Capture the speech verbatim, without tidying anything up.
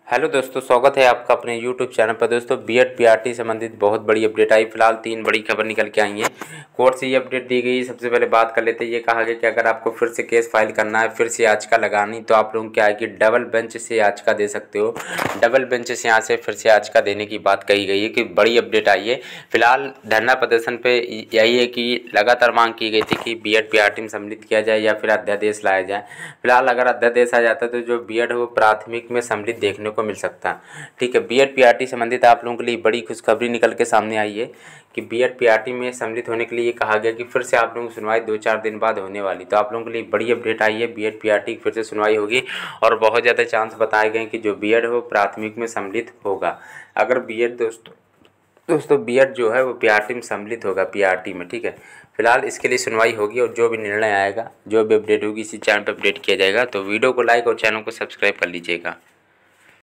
Hello दोस्तों, स्वागत है आपका अपने यूट्यूब चैनल पर। दोस्तों बीएड पीआरटी संबंधित बहुत बड़ी अपडेट आई। फिलहाल तीन बड़ी खबर निकल के आई हैं। कोर्ट से ये अपडेट दी गई। सबसे पहले बात कर लेते हैं। ये कहा गया कि अगर आपको फिर से केस फाइल करना है, फिर से याचिका लगानी, तो आप लोग क्या है कि डबल बेंच से याचिका दे सकते हो। डबल बेंच से यहाँ से फिर से याचिका देने की बात कही गई है कि बड़ी अपडेट आई है। फिलहाल धरना प्रदर्शन पे यही है कि लगातार मांग की गई थी कि बीएड पीआरटी में सम्मिलित किया जाए या फिर अध्यादेश लाया जाए। फिलहाल अगर अध्यादेश आ जाता है तो जो बीएड है वो प्राथमिक में सम्मिलित देखने को मिल सकता है। ठीक है, बीएड पीआरटी संबंधित आप लोगों के लिए बड़ी खुशखबरी निकल के सामने आई है कि बीएड पीआरटी में सम्मिलित होने के लिए ये कहा गया कि फिर से आप लोगों की सुनवाई दो चार दिन बाद होने वाली। तो आप लोगों के लिए बड़ी अपडेट आई है, बीएड पीआरटी की फिर से सुनवाई होगी और बहुत ज़्यादा चांस बताए गए कि जो बीएड है वो प्राथमिक में सम्मिलित होगा। अगर बीएड दोस्तों दोस्तों बीएड जो है वो पीआरटी में सम्मिलित होगा, पीआरटी में। ठीक है, फिलहाल इसके लिए सुनवाई होगी और जो भी निर्णय आएगा, जो भी अपडेट होगी इसी चैनल पर अपडेट किया जाएगा। तो वीडियो को लाइक और चैनल को सब्सक्राइब कर लीजिएगा।